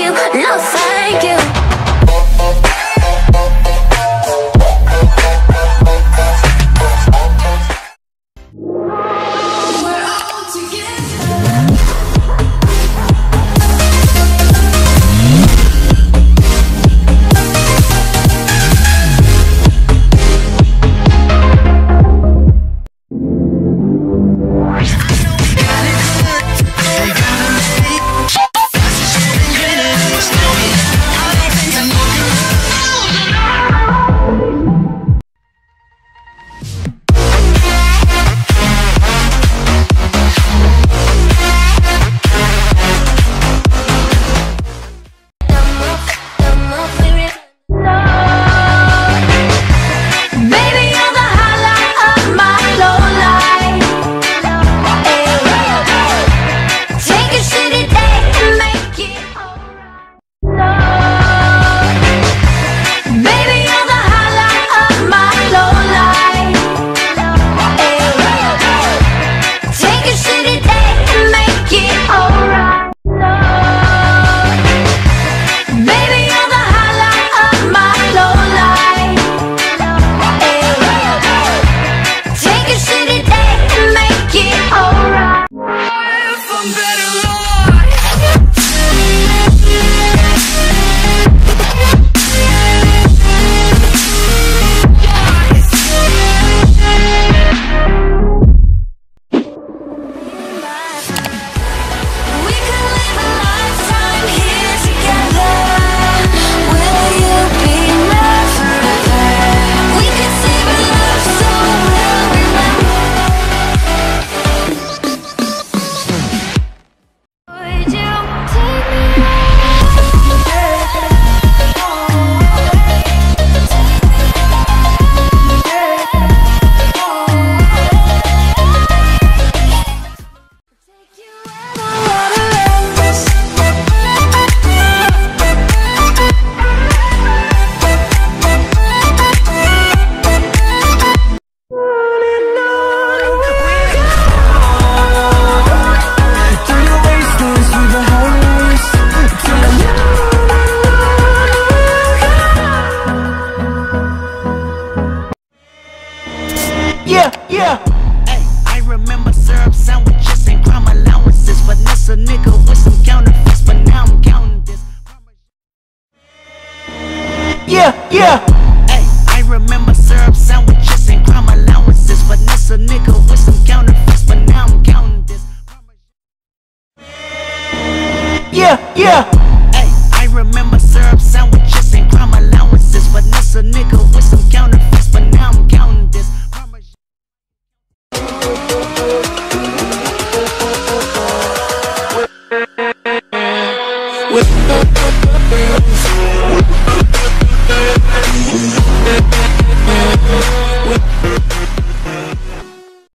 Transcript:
you, no thank you. Yeah. Hey, I remember syrup sandwiches and crime allowances. Finesse a nigga with some counterfeits, but now I'm counting this. Yeah. Hey, I remember syrup sandwiches and crime allowances. Finesse a nigga with some counterfeits, but now I'm counting this. Yeah.